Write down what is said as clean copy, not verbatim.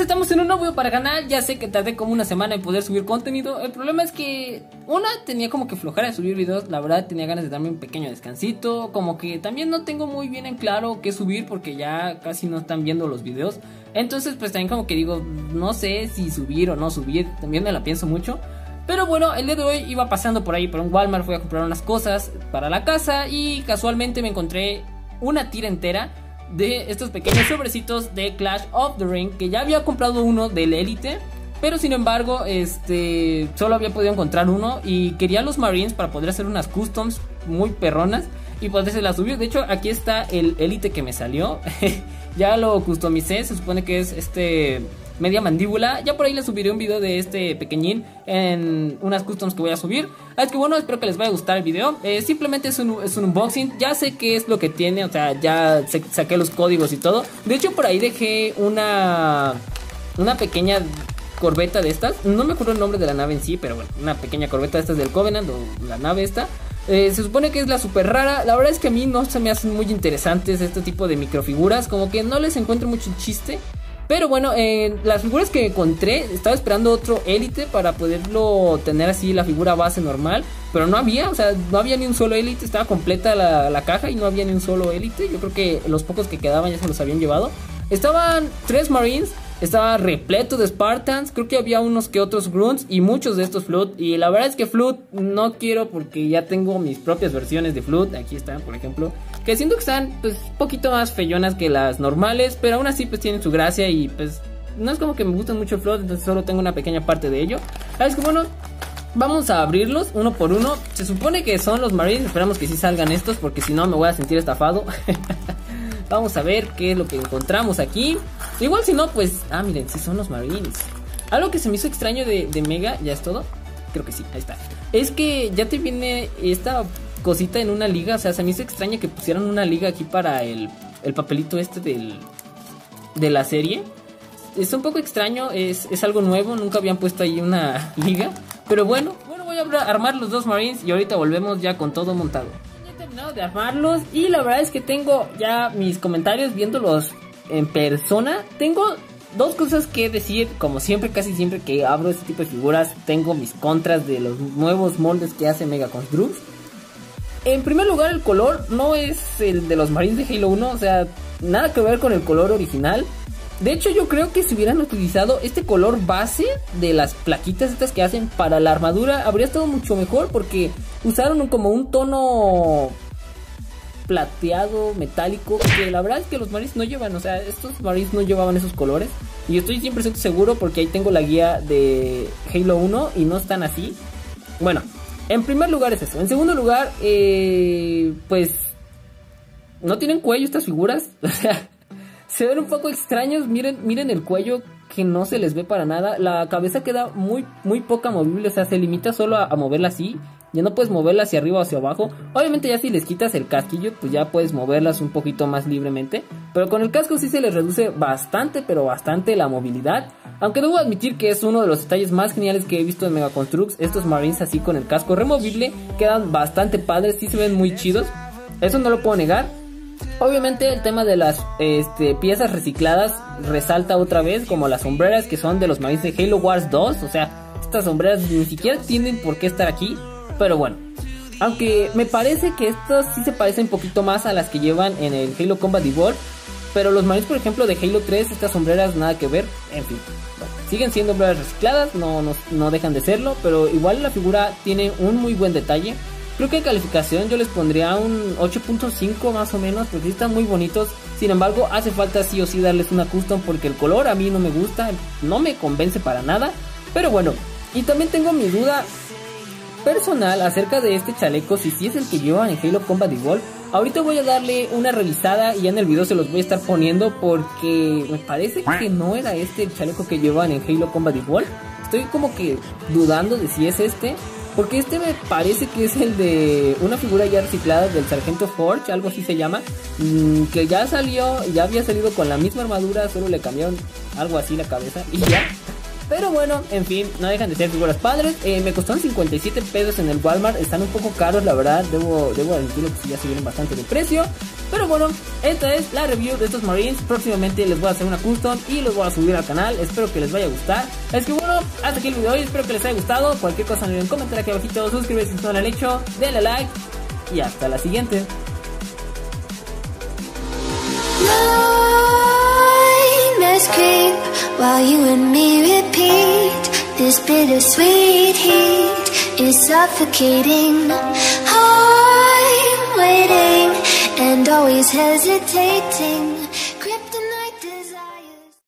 estamos en un nuevo video para el canal. Ya sé que tardé como una semana en poder subir contenido. El problema es que tenía como que flojera de subir videos. La verdad tenía ganas de darme un pequeño descansito. Como que también no tengo muy bien en claro qué subir, porque ya casi no están viendo los videos. Entonces pues también como que digo, no sé si subir o no subir. También me la pienso mucho. Pero bueno, el día de hoy iba pasando por ahí por un Walmart. Fui a comprar unas cosas para la casa y casualmente me encontré una tira entera de estos pequeños sobrecitos de Clash of the Ring, que ya había comprado uno del Elite, pero sin embargo solo había podido encontrar uno y quería los Marines para poder hacer unas customs muy perronas y podérselas subir. De hecho aquí está el Elite que me salió. Ya lo customicé, se supone que es media mandíbula. Ya por ahí les subiré un video de este pequeñín en unas customs que voy a subir. Es que bueno, espero que les vaya a gustar el video. Simplemente es un unboxing. Ya sé qué es lo que tiene, o sea, ya saqué los códigos y todo. De hecho por ahí dejé una pequeña corbeta de estas. No me acuerdo el nombre de la nave en sí, pero bueno, una pequeña corbeta de estas del Covenant, o la nave esta. Se supone que es la super rara. La verdad es que a mí no se me hacen muy interesantes este tipo de microfiguras. Como que no les encuentro mucho chiste. Pero bueno, las figuras que encontré, estaba esperando otro Elite para poderlo tener así, la figura base normal. Pero no había, o sea, no había ni un solo Elite. Estaba completa la caja y no había ni un solo Elite. Yo creo que los pocos que quedaban ya se los habían llevado. Estaban 3 Marines, estaba repleto de Spartans. Creo que había unos que otros Grunts y muchos de estos Flood. Y la verdad es que Flood no quiero, porque ya tengo mis propias versiones de Flood. Aquí están, por ejemplo, que siento que están pues un poquito más feyonas que las normales, pero aún así pues tienen su gracia. Y pues no es como que me gustan mucho el Flood, entonces solo tengo una pequeña parte de ello. Es que bueno, vamos a abrirlos uno por uno. Se supone que son los Marines, esperamos que sí salgan estos, porque si no me voy a sentir estafado. Vamos a ver qué es lo que encontramos aquí. Igual si no, pues... Ah, miren, sí son los Marines. Algo que se me hizo extraño de Mega, ¿ya es todo? Creo que sí, ahí está. Es que ya te viene esta cosita en una liga. O sea, se me hizo extraño que pusieran una liga aquí para el papelito de la serie. Es un poco extraño, es algo nuevo. Nunca habían puesto ahí una liga. Pero bueno, voy a armar los dos Marines y ahorita volvemos ya con todo montado. De armarlos, y la verdad es que tengo ya mis comentarios viéndolos en persona. Tengo dos cosas que decir. Como siempre, casi siempre que abro este tipo de figuras, tengo mis contras de los nuevos moldes que hace Mega Construx. En primer lugar, el color no es el de los Marines de Halo 1, o sea, nada que ver con el color original. De hecho, yo creo que si hubieran utilizado este color base de las plaquitas estas que hacen para la armadura, habría estado mucho mejor, porque usaron como un tono plateado, metálico, que la verdad es que los Marines no llevan. O sea, estos Marines no llevaban esos colores. Y yo estoy 100% seguro, porque ahí tengo la guía de Halo 1 y no están así. Bueno, en primer lugar es eso. En segundo lugar, pues no tienen cuello estas figuras. O sea, se ven un poco extraños. Miren el cuello, que no se les ve para nada. La cabeza queda muy poca movible. O sea, se limita solo a moverla así. Ya no puedes moverla hacia arriba o hacia abajo. Obviamente ya si les quitas el casquillo, pues ya puedes moverlas un poquito más libremente. Pero con el casco sí se les reduce bastante, pero bastante la movilidad. Aunque debo admitir que es uno de los detalles más geniales que he visto en Mega Construx. Estos Marines así con el casco removible quedan bastante padres, sí se ven muy chidos. Eso no lo puedo negar. Obviamente el tema de las piezas recicladas resalta otra vez, como las sombreras que son de los Marines de Halo Wars 2. O sea, estas sombreras ni siquiera tienen por qué estar aquí. Pero bueno, aunque me parece que estas sí se parecen un poquito más a las que llevan en el Halo Combat Evolved. Pero los Marines, por ejemplo, de Halo 3, estas sombreras nada que ver. En fin, bueno, siguen siendo sombreras recicladas, no dejan de serlo. Pero igual la figura tiene un muy buen detalle. Creo que en calificación yo les pondría un 8.5 más o menos, porque sí están muy bonitos. Sin embargo, hace falta sí o sí darles una custom, porque el color a mí no me gusta, no me convence para nada. Pero bueno, y también tengo mi duda personal acerca de este chaleco, si es el que llevan en Halo Combat Evolved. Ahorita voy a darle una revisada y ya en el video se los voy a estar poniendo, porque me parece que no era este el chaleco que llevan en Halo Combat Evolved. Estoy como que dudando de si es este, porque este me parece que es el de una figura ya reciclada del Sargento Forge, algo así se llama, que ya había salido con la misma armadura, solo le cambiaron algo así la cabeza y ya. Pero bueno, en fin, no dejan de ser figuras padres. Me costaron 57 pesos en el Walmart. Están un poco caros, la verdad. Debo admitirlo que sí, ya subieron bastante de precio. Pero bueno, esta es la review de estos Marines. Próximamente les voy a hacer una custom y los voy a subir al canal. Espero que les vaya a gustar. Es que bueno, hasta aquí el video de hoy. Espero que les haya gustado. Cualquier cosa no olviden comentar aquí abajito. Suscríbete si no lo han hecho. Denle like. Y hasta la siguiente. Creep while you and me repeat. This bittersweet heat is suffocating. I'm waiting and always hesitating.